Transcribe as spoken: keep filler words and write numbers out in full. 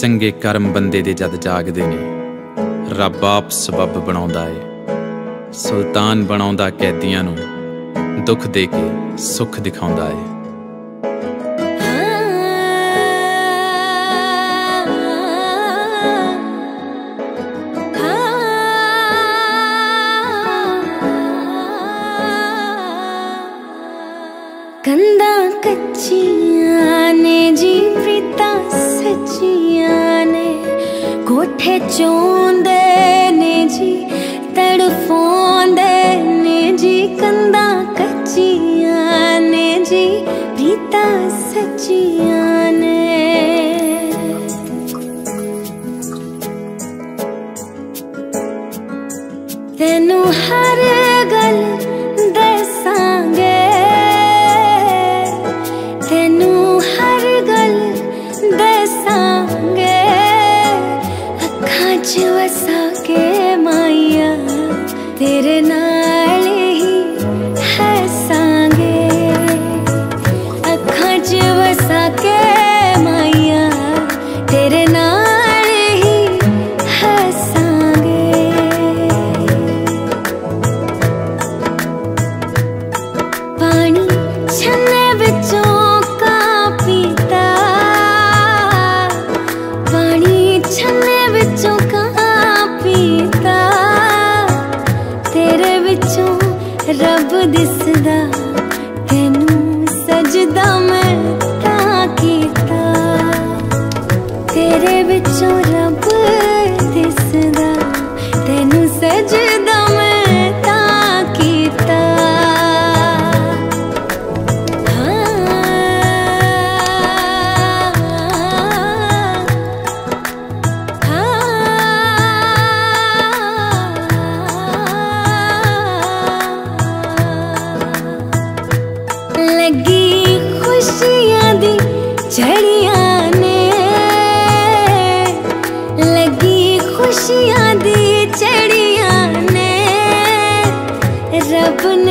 चंगे कर्म बंदे दे जद जागदे ने, रब आप सबब बनाउंदा है। सुल्तान बनाउंदा कैदियां नूं, दुख दे के सुख दिखाउंदा है। कंधा कच्चियां ने जी प्रीता सच्चियां ने, कोठे चोंदे ने जी तड़फोंदे ने जी। कंधा कच्चियां ने जी प्रीता सच्चियां ने। तेनू हर गल दसांगे, तेनू हर गल दसांगे, अखां च वसा के माइया तेरे नाल ही हसांगे। अखां च वसा के माइया तेरे नाल ही हसांगे। पानी छन्ने विचों छन्ने विचों कहाँ पीता, तेरे विचों रब दिसदा, तेनू सजदा मैं तां कीता। तेरे विचों रब दिसदा, तेनू सजदा मैं तां कीता। लगी खुशियां दी झड़ियां ने, लगी खुशियां दी झड़ियां ने, रब ने